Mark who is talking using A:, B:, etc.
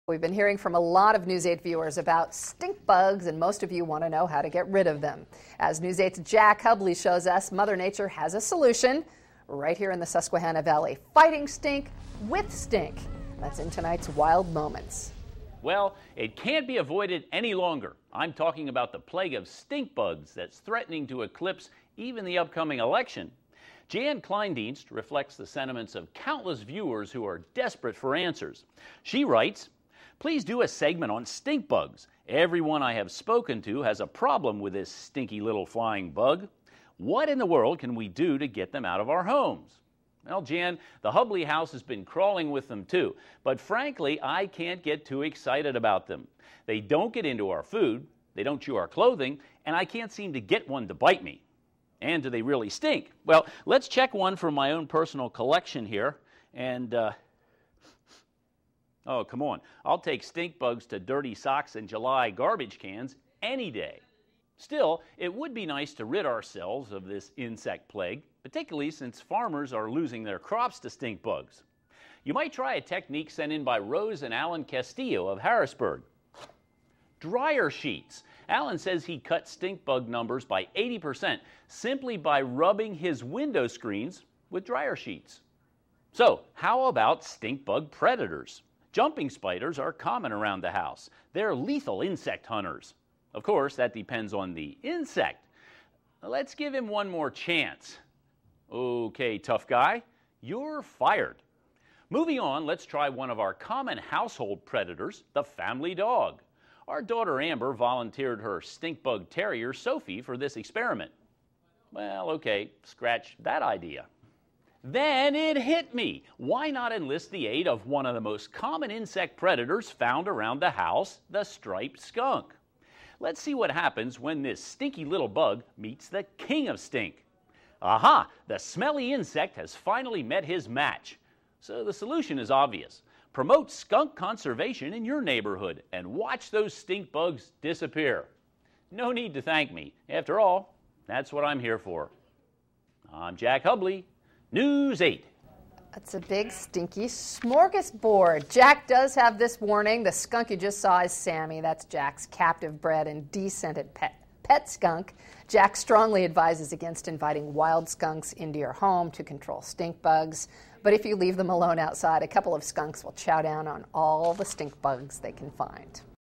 A: We've been hearing from a lot of News 8 viewers about stink bugs, and most of you want to know how to get rid of them. As News 8's Jack Hubley shows us, Mother Nature has a solution right here in the Susquehanna Valley. Fighting stink with stink. That's in tonight's Wild Moments.
B: Well, it can't be avoided any longer. I'm talking about the plague of stink bugs that's threatening to eclipse even the upcoming election. Jan Kleindienst reflects the sentiments of countless viewers who are desperate for answers. She writes, "Please do a segment on stink bugs. Everyone I have spoken to has a problem with this stinky little flying bug. What in the world can we do to get them out of our homes?" Well, Jan, the Hubley house has been crawling with them too, but frankly, I can't get too excited about them. They don't get into our food, they don't chew our clothing, and I can't seem to get one to bite me. And do they really stink? Well, let's check one from my own personal collection here. And, oh, come on. I'll take stink bugs to dirty socks and July garbage cans any day. Still, it would be nice to rid ourselves of this insect plague, particularly since farmers are losing their crops to stink bugs. You might try a technique sent in by Rose and Alan Castillo of Harrisburg. Dryer sheets. Alan says he cut stink bug numbers by 80% simply by rubbing his window screens with dryer sheets. So, how about stink bug predators? Jumping spiders are common around the house. They're lethal insect hunters. Of course, that depends on the insect. Let's give him one more chance. Okay, tough guy, you're fired. Moving on, let's try one of our common household predators, the family dog. Our daughter Amber volunteered her stink bug terrier, Sophie, for this experiment. Well, okay, scratch that idea. Then it hit me. Why not enlist the aid of one of the most common insect predators found around the house, the striped skunk? Let's see what happens when this stinky little bug meets the king of stink. Aha! The smelly insect has finally met his match. So the solution is obvious. Promote skunk conservation in your neighborhood and watch those stink bugs disappear. No need to thank me. After all, that's what I'm here for. I'm Jack Hubley, News 8.
A: That's a big, stinky smorgasbord. Jack does have this warning. The skunk you just saw is Sammy. That's Jack's captive bred and descented pet skunk. Jack strongly advises against inviting wild skunks into your home to control stink bugs. But if you leave them alone outside, a couple of skunks will chow down on all the stink bugs they can find.